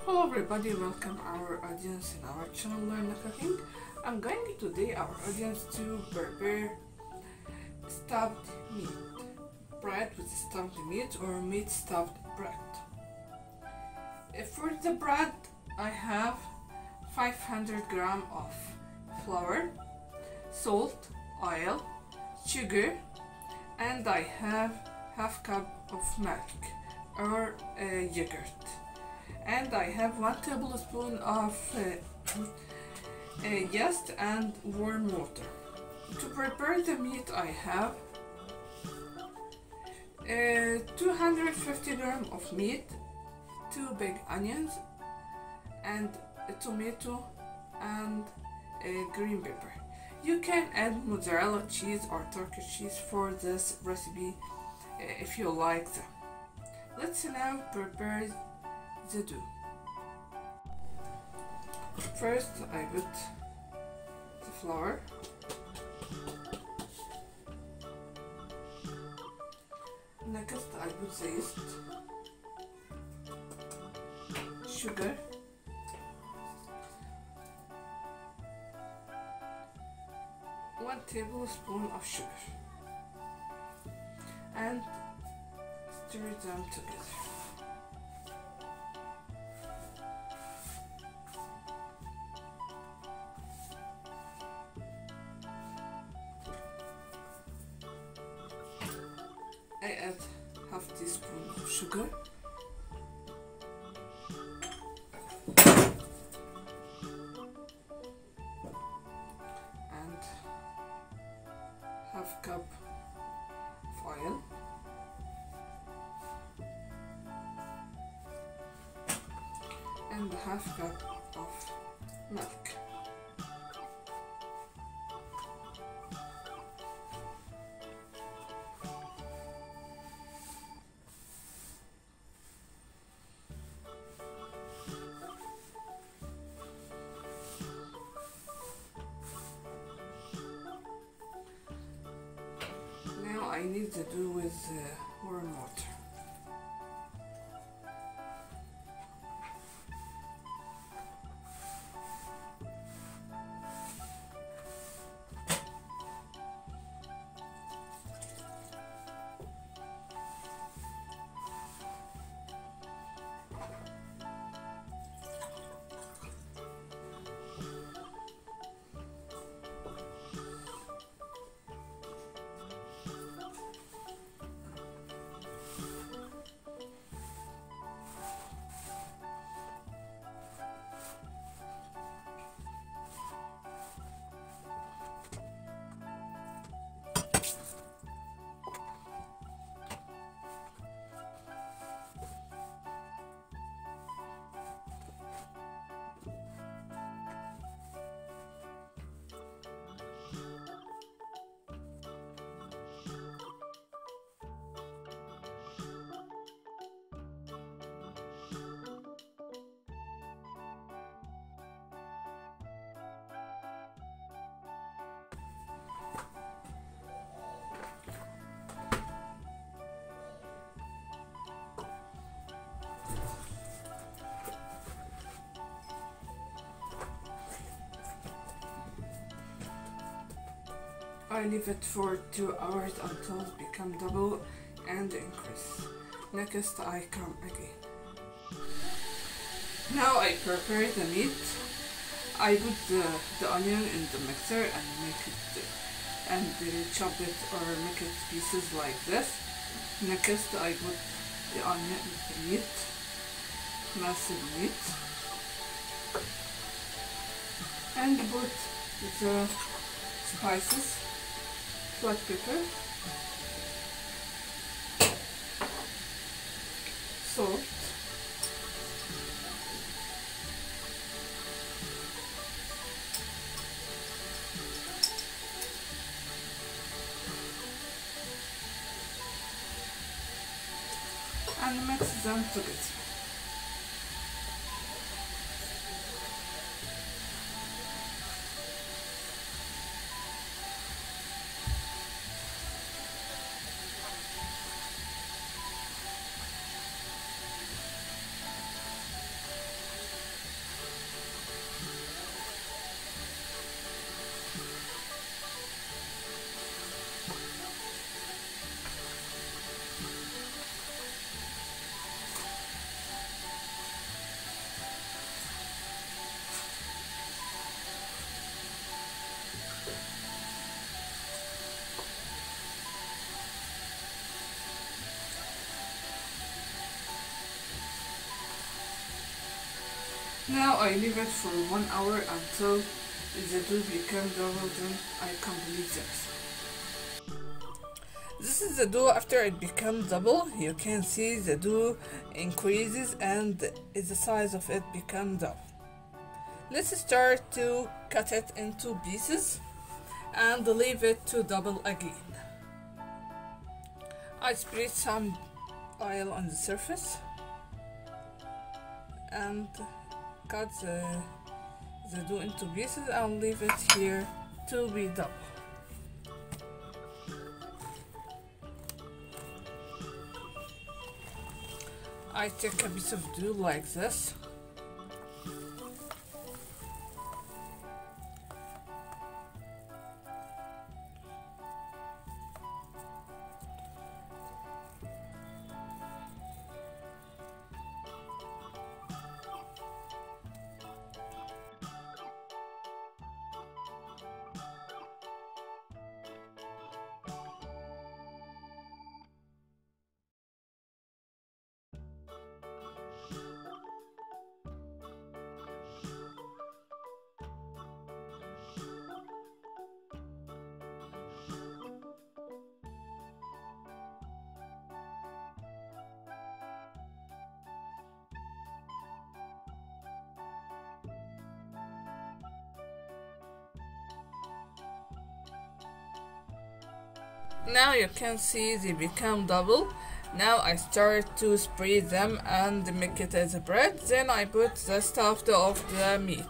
Hello everybody, welcome our audience in our channel Learn Cooking. I'm going today our audience to prepare stuffed meat, bread with stuffed meat or meat stuffed bread. For the bread I have 500 grams of flour, salt, oil, sugar, and I have half cup of milk or yogurt. And I have 1 tablespoon of yeast and warm water. To prepare the meat I have 250 grams of meat, 2 big onions, and a tomato and a green pepper. You can add mozzarella cheese or Turkish cheese for this recipe if you like them. Let's now prepare the dough. First I put the flour, next I put the yeast, sugar, one tablespoon of sugar, and stir them together. I add half teaspoon of sugar, and half cup of oil, and half cup of milk. I need to do with warm water. I leave it for 2 hours until it becomes double and increase. Next I come again. Now I prepare the meat. I put the onion in the mixer and make it chop it or make it pieces like this. Next I put the onion, the meat, massive meat, and put the spices, black pepper, salt, and mix them together. Now I leave it for 1 hour until the dough becomes double, then I complete this. This is the dough after it becomes double. You can see the dough increases and the size of it becomes double. Let's start to cut it into pieces and leave it to double again. I spread some oil on the surface and cut the dough into pieces and leave it here to be double. I take a piece of dough like this. Now you can see they become double. Now I start to spread them and make it as a bread. Then I put the stuff of the meat.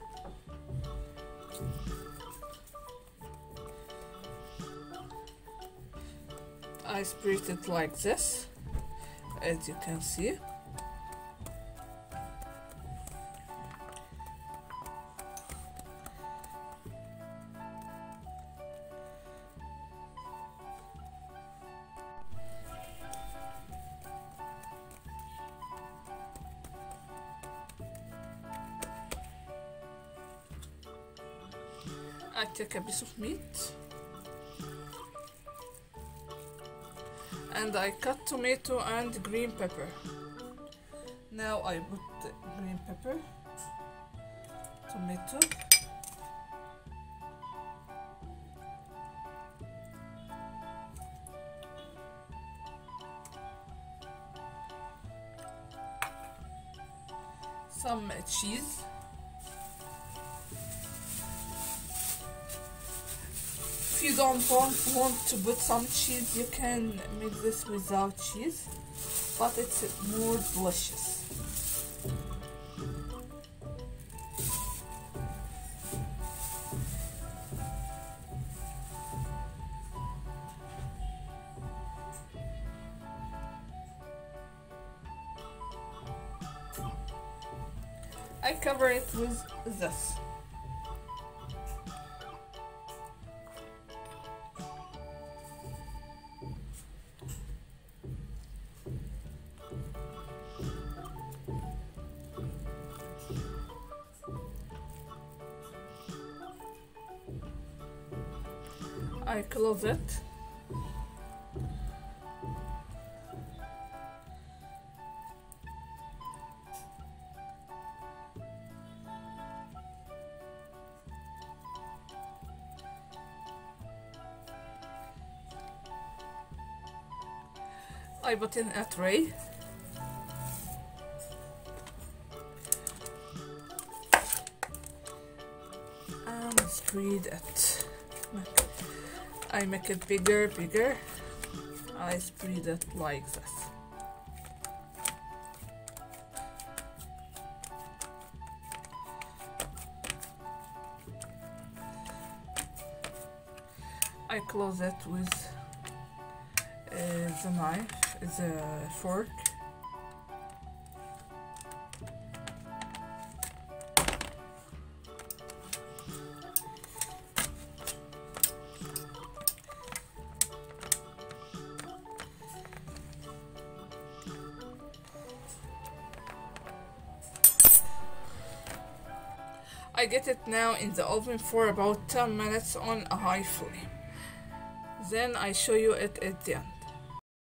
I spread it like this, as you can see. I take a piece of meat and I cut tomato and green pepper. Now I put the green pepper, tomato, some cheese. If you don't want to put some cheese, you can make this without cheese, but it's more delicious. I cover it with this. I close it. I put in a tray. And spread it. I make it bigger. I spread it like this. I close it with the knife, the fork. I get it now in the oven for about 10 minutes on a high flame. Then I show you it at the end.